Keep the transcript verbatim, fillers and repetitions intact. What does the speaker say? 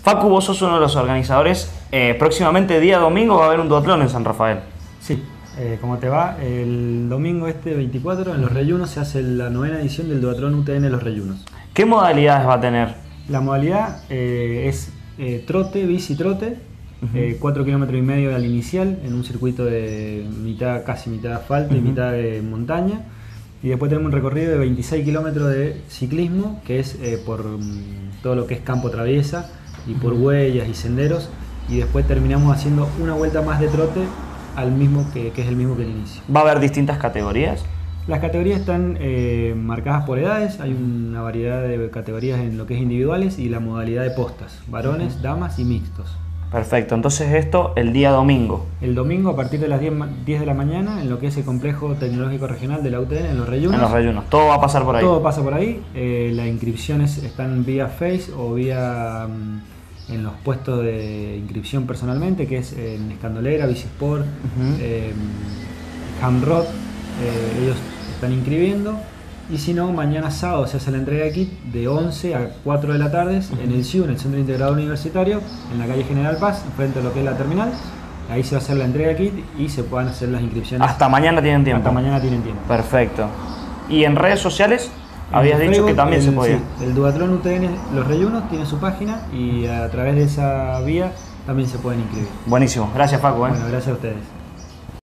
Facu, vos sos uno de los organizadores. Eh, próximamente, día domingo, va a haber un duatlón en San Rafael. Sí, eh, ¿cómo te va? El domingo este veinticuatro en Los Reyunos se hace la novena edición del duatlón U T N Los Reyunos. ¿Qué modalidades va a tener? La modalidad eh, es eh, trote, bici trote, Uh-huh. eh, cuatro kilómetros y medio al inicial en un circuito de mitad, casi mitad asfalto, uh-huh, y mitad de montaña. Y después tenemos un recorrido de veintiséis kilómetros de ciclismo, que es eh, por um, todo lo que es campo traviesa y por huellas y senderos. Y después terminamos haciendo una vuelta más de trote al mismo que, que es el mismo que el inicio. ¿Va a haber distintas categorías? Las categorías están eh, marcadas por edades, hay una variedad de categorías en lo que es individuales y la modalidad de postas, varones, uh-huh, damas y mixtos. Perfecto, entonces esto el día domingo. El domingo a partir de las diez de la mañana en lo que es el complejo tecnológico regional de la U T N en Los Reyunos. En Los Reyunos, todo va a pasar por ahí. Todo pasa por ahí, eh, las inscripciones están vía Face o vía um, en los puestos de inscripción personalmente, que es en Escandolera, Bicisport, uh-huh, eh, Hamrod, eh, ellos están inscribiendo. Y si no, mañana sábado se hace la entrega de kit de once a cuatro de la tarde, uh-huh, en el C I U, en el Centro Integrado Universitario, en la calle General Paz, frente a lo que es la terminal. Ahí se va a hacer la entrega de kit y se puedan hacer las inscripciones. Hasta mañana tienen tiempo. Hasta mañana tienen tiempo. Perfecto. ¿Y en redes sociales? En Habías dicho Facebook, que también el, se podía. Sí, el duatlón U T N Los Reyunos tiene su página y a través de esa vía también se pueden inscribir. Buenísimo. Gracias, Facu. ¿eh? Bueno, gracias a ustedes.